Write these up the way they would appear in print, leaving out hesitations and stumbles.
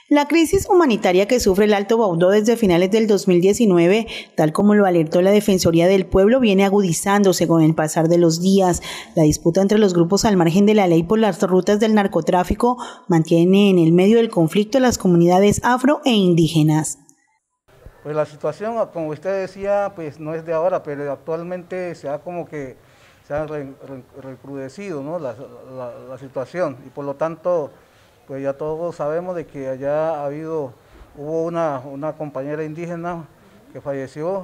La crisis humanitaria que sufre el Alto Baudó desde finales del 2019, tal como lo alertó la Defensoría del Pueblo, viene agudizándose con el pasar de los días. La disputa entre los grupos al margen de la ley por las rutas del narcotráfico mantiene en el medio del conflicto a las comunidades afro e indígenas. Pues la situación, como usted decía, pues no es de ahora, pero actualmente se ha recrudecido, ¿no? la situación, y por lo tanto pues ya todos sabemos de que allá hubo una compañera indígena que falleció,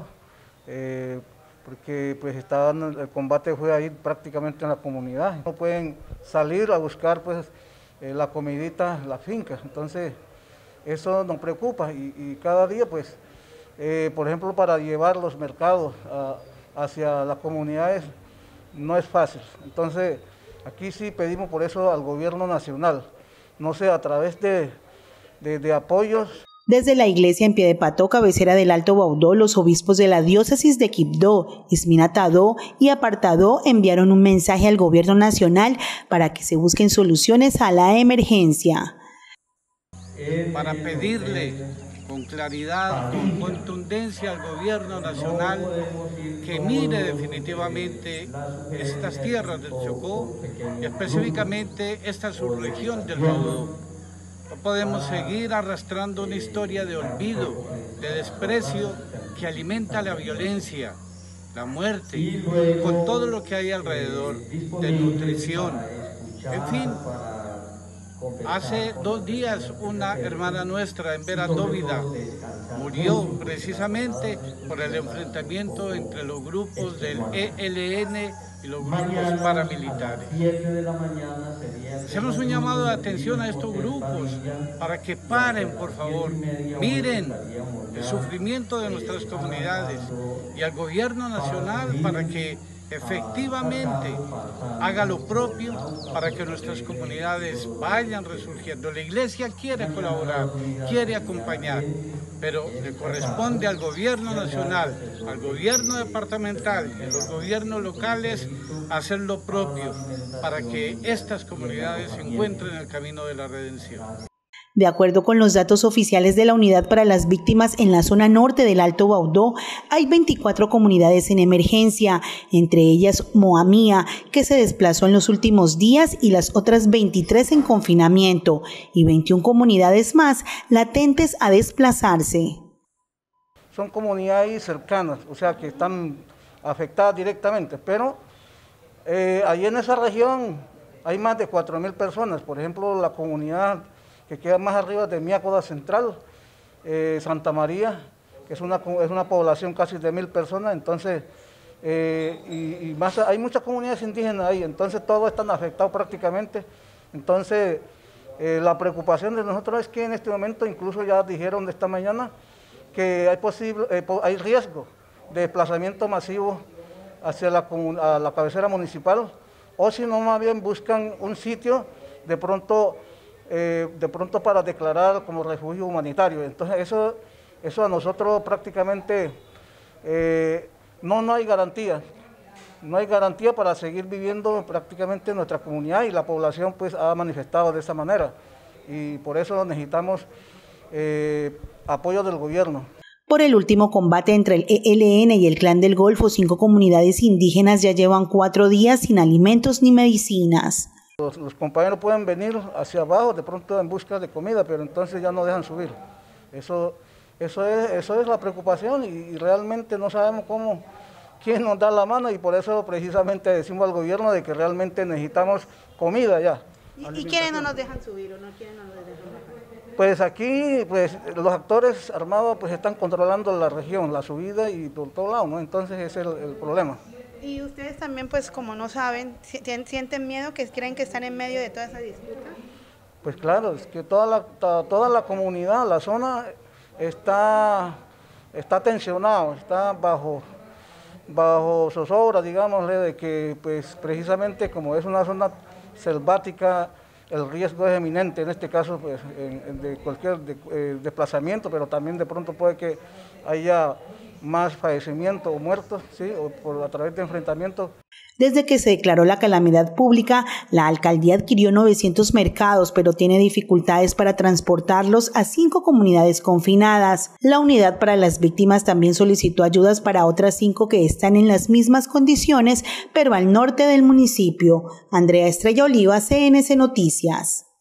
porque pues el combate fue ahí prácticamente en la comunidad. No pueden salir a buscar pues la comidita en las fincas, entonces eso nos preocupa y cada día pues, por ejemplo, para llevar los mercados hacia las comunidades no es fácil. Entonces aquí sí pedimos por eso al gobierno nacional, no sé, a través de apoyos. Desde la iglesia en Piedepató, cabecera del Alto Baudó, los obispos de la diócesis de Quibdó, Isminatadó y Apartadó enviaron un mensaje al gobierno nacional para que se busquen soluciones a la emergencia. Para pedirle con claridad, con contundencia al gobierno nacional que mire definitivamente estas tierras del Chocó y específicamente esta subregión del Baudó. No podemos seguir arrastrando una historia de olvido, de desprecio que alimenta la violencia, la muerte, con todo lo que hay alrededor, de nutrición, en fin. Hace 2 días una hermana nuestra en Veradóvida murió precisamente por el enfrentamiento entre los grupos del ELN y los grupos paramilitares. Hacemos un llamado de atención a estos grupos para que paren, por favor, miren el sufrimiento de nuestras comunidades y al gobierno nacional para que efectivamente haga lo propio para que nuestras comunidades vayan resurgiendo. La iglesia quiere colaborar, quiere acompañar, pero le corresponde al gobierno nacional, al gobierno departamental y a los gobiernos locales hacer lo propio para que estas comunidades encuentren el camino de la redención. De acuerdo con los datos oficiales de la Unidad para las Víctimas en la zona norte del Alto Baudó, hay 24 comunidades en emergencia, entre ellas Moamía, que se desplazó en los últimos días, y las otras 23 en confinamiento, y 21 comunidades más latentes a desplazarse. Son comunidades cercanas, o sea que están afectadas directamente, pero allí en esa región hay más de 4.000 personas, por ejemplo la comunidad que queda más arriba de Miácoda Central, Santa María, que es una población casi de 1.000 personas, entonces, y más, hay muchas comunidades indígenas ahí, entonces todos están afectados prácticamente. Entonces, la preocupación de nosotros es que en este momento, incluso ya dijeron de esta mañana, que hay riesgo de desplazamiento masivo hacia la cabecera municipal, o si no, más bien buscan un sitio de pronto para declarar como refugio humanitario. Entonces eso a nosotros prácticamente no hay garantía. No hay garantía para seguir viviendo prácticamente en nuestra comunidad, y la población pues ha manifestado de esa manera, y por eso necesitamos apoyo del gobierno. Por el último combate entre el ELN y el Clan del Golfo, 5 comunidades indígenas ya llevan 4 días sin alimentos ni medicinas. Los compañeros pueden venir hacia abajo de pronto en busca de comida, pero entonces ya no dejan subir. Eso es la preocupación, y realmente no sabemos quién nos da la mano, y por eso precisamente decimos al gobierno de que realmente necesitamos comida ya. ¿Y quiénes no nos dejan subir o no quieren nos dejan bajar? Pues aquí pues los actores armados pues están controlando la región, la subida y por todo lado, ¿no? Entonces ese es el problema. Y ustedes también, pues como no saben, ¿sienten miedo, que creen que están en medio de toda esa disputa? Pues claro, es que toda la comunidad, la zona está tensionada, está bajo zozobra, digámosle, de que pues precisamente como es una zona selvática, el riesgo es eminente, en este caso pues, de cualquier desplazamiento, pero también de pronto puede que haya más fallecimientos o muertos, ¿sí? A través de enfrentamientos. Desde que se declaró la calamidad pública, la alcaldía adquirió 900 mercados, pero tiene dificultades para transportarlos a 5 comunidades confinadas. La unidad para las víctimas también solicitó ayudas para otras 5 que están en las mismas condiciones, pero al norte del municipio. Andrea Estrella Oliva, CNC Noticias.